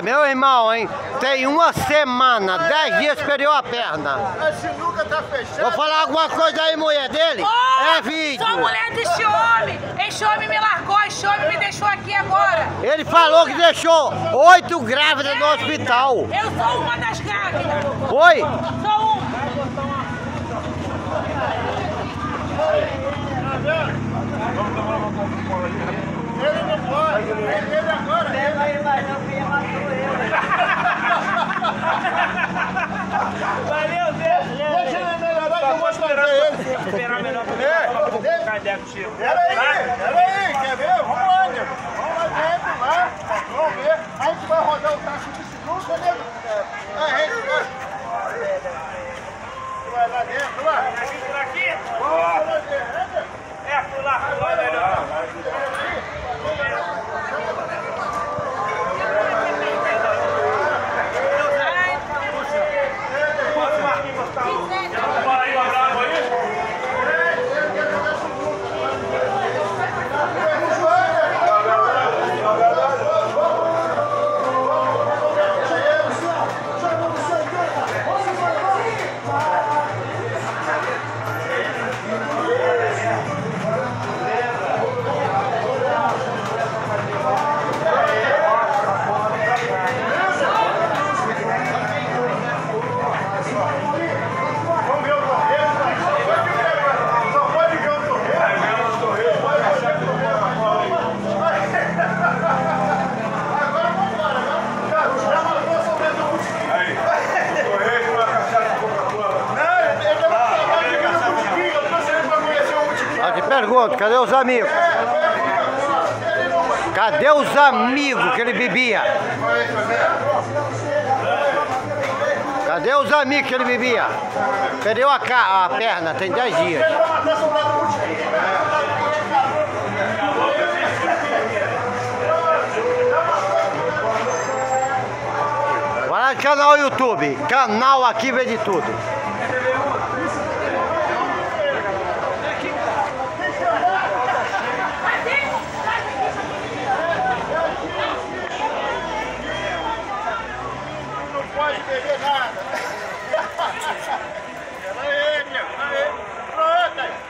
Meu irmão, hein? Tem uma semana, 10 dias perdeu a perna. A sinuca tá fechada. Vou falar alguma coisa aí, mulher dele? Oh, É vídeo. sou mulher desse homem. Esse homem me largou, esse homem me deixou aqui agora. Ele falou que deixou 8 grávidas no hospital. Eu sou uma das grávidas. Foi? Sou uma. Ele não pode. Ele agora. Ele vai não, que matou ele. Valeu, Deixa ele melhorar que eu vou trazer ele. Esperar melhor pra ver o cadeco, Chico. Peraí, quer ver? Vamos lá, nego. Vamos lá dentro, lá. Vamos ver. A gente vai rodar o tacho de sinuca, nego. A gente vai. Vai lá dentro, lá. Vai vir por aqui? Vamos lá dentro. É, pular melhor. Pergunto, cadê os amigos? Cadê os amigos que ele bebia? Cadê os amigos que ele bebia? Perdeu a perna, tem 10 dias. Vai lá no canal YouTube, canal Aqui Vê de Tudo. Não pode beber nada. Pronto aí.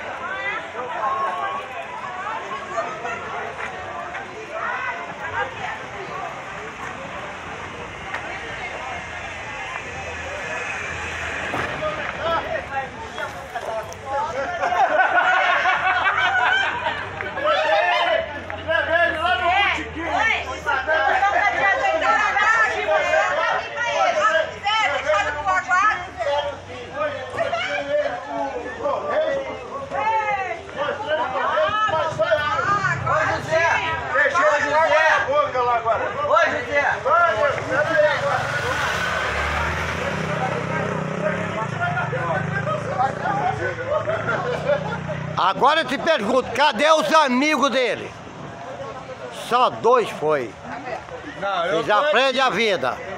Agora eu te pergunto, cadê os amigos dele? Só 2 foi. Eles aprendem a vida.